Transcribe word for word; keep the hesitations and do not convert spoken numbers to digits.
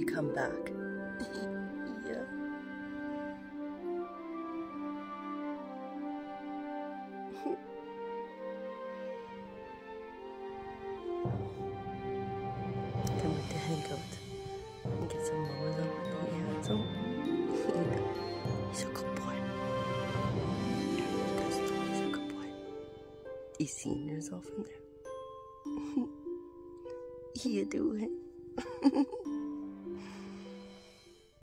come back. Yeah. Can't wait to hang out and get some mama love when he has some. He's a good boy. That's he's a good boy. He's seen yourself in there. You do it.